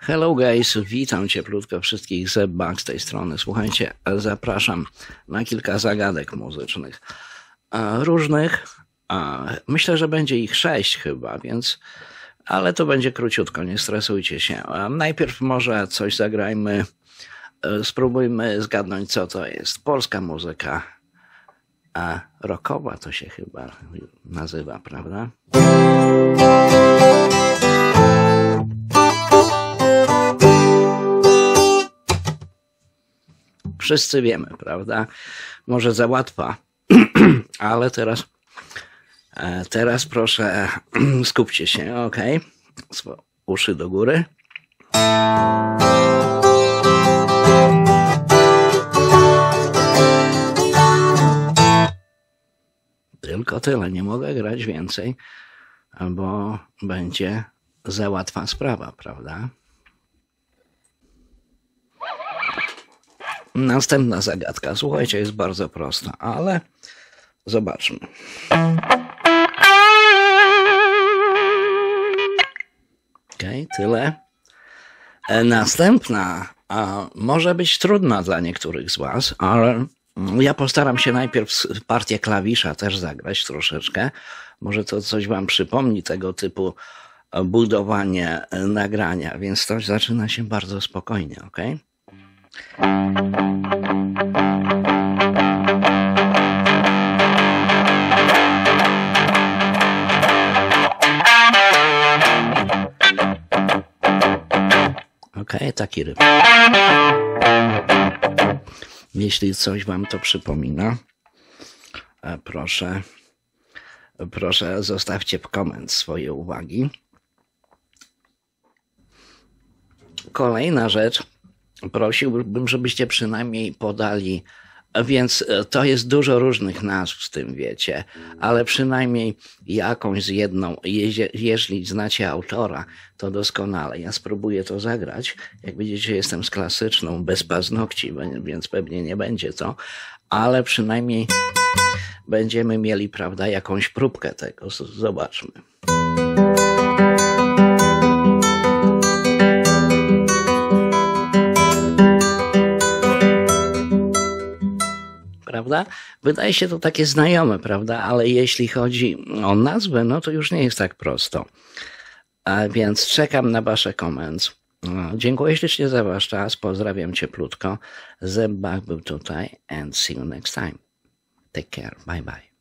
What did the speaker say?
Hello guys, witam cieplutko wszystkich z z tej strony. Słuchajcie, zapraszam na kilka zagadek muzycznych różnych. Myślę, że będzie ich 6 chyba, więc, ale to będzie króciutko, nie stresujcie się. Najpierw może coś zagrajmy, spróbujmy zgadnąć, co to jest. Polska muzyka, rockowa to się chyba nazywa, prawda? Wszyscy wiemy, prawda? Może za łatwa, ale teraz proszę skupcie się, ok? Uszy do góry. Tylko tyle, nie mogę grać więcej, bo będzie za łatwa sprawa, prawda? Następna zagadka, słuchajcie, jest bardzo prosta, ale zobaczmy. Okej, tyle. Następna może być trudna dla niektórych z was, ale ja postaram się najpierw partię klawisza też zagrać troszeczkę. Może to coś wam przypomni, tego typu budowanie nagrania, więc to zaczyna się bardzo spokojnie, ok? Okej, taki rytm. Jeśli coś wam to przypomina, proszę zostawcie w koment swoje uwagi. Kolejna rzecz, prosiłbym, żebyście przynajmniej podali, więc to jest dużo różnych nazw w tym, wiecie, ale przynajmniej jakąś z jedną, jeśli znacie autora, to doskonale. Ja spróbuję to zagrać. Jak widzicie, jestem z klasyczną, bez paznokci, więc pewnie nie będzie to, ale przynajmniej będziemy mieli, prawda, jakąś próbkę tego. Zobaczmy. Prawda? Wydaje się to takie znajome, prawda? Ale jeśli chodzi o nazwę, no to już nie jest tak prosto. Więc czekam na wasze komentarze. Dziękuję ślicznie za wasz czas. Pozdrawiam cieplutko. Zebach był tutaj and see you next time. Take care. Bye bye.